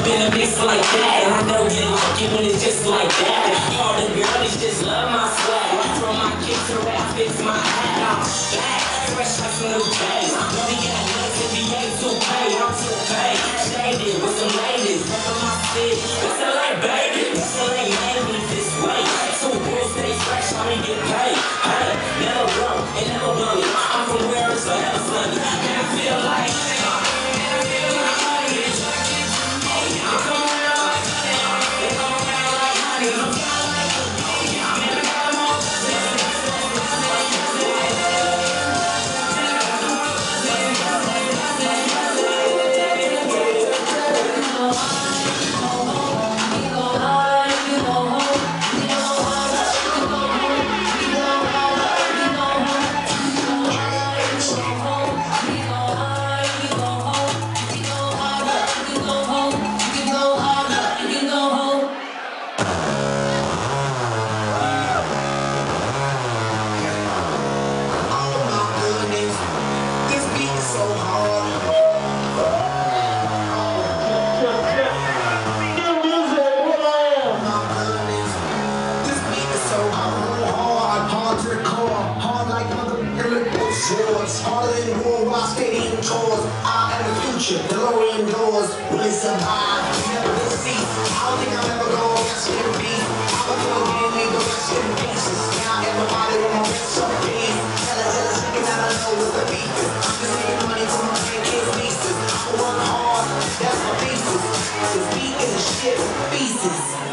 in a mix like that. And I know you like it when it's just like that. All the girlies just love my swag. From my kick to rap, fix my hat. I'm back, fresh like some new days. We got nuts in the A2K. I'm too paid, shaded with some ladies. Up on my feet, what's that like, baby? What's that like, man? This way, two girls stay fresh, I ain't get paid. Hey, never broke and never bummy. I'm from where it's forever sunny. And I feel like harder than worldwide stadium tours. I am the future, DeLorean doors. Will it survive? Never deceive. I don't think I'm ever gonna rest in peace. I'm a little man, leave the rest in pieces. Now everybody with my rest of peace. Tell us, thinking that I know what the beef is. I'm just making money for my grandkids' nieces. I work hard, that's my thesis. This beat is a shit pieces.